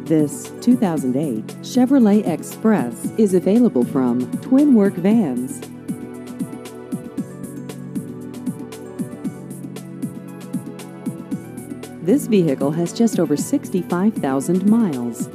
This 2008 Chevrolet Express is available from Twin Work Vans. This vehicle has just over 65,000 miles.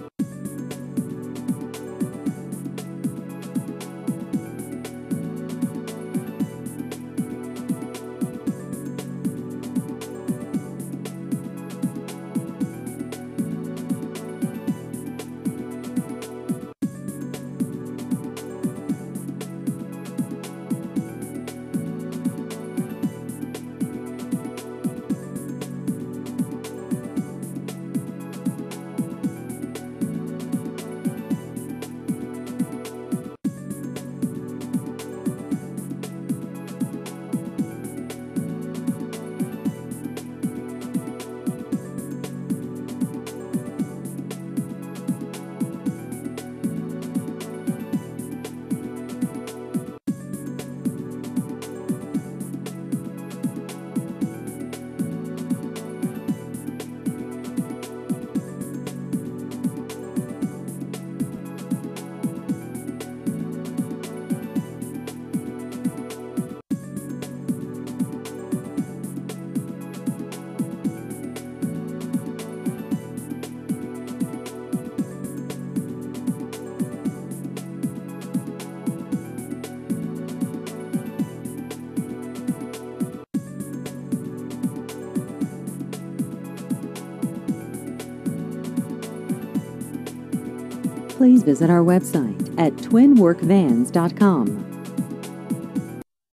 Please visit our website at twinworkvans.com.